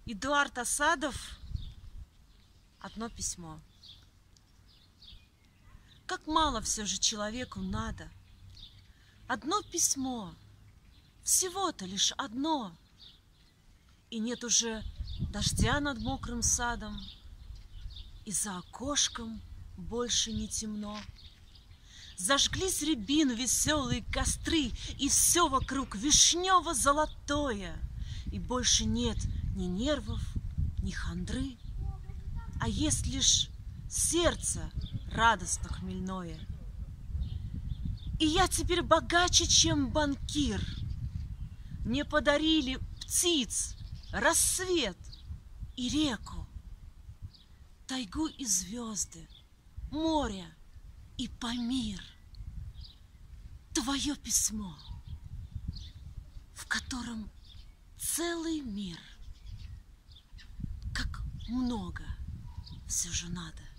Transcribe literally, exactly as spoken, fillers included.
Эдуард Асадов. Одно письмо. Как мало все же человеку надо. Одно письмо. Всего-то лишь одно. И нет уже дождя над мокрым садом, и за окошком больше не темно. Зажглись рябину веселые костры, и все вокруг вишнево-золотое. И больше нет ни нервов, ни хандры, а есть лишь сердце радостно хмельное. И я теперь богаче, чем банкир. Мне подарили птиц, рассвет и реку, тайгу и звезды, море и Памир. Твое письмо, в котором целый мир. Как много все же надо.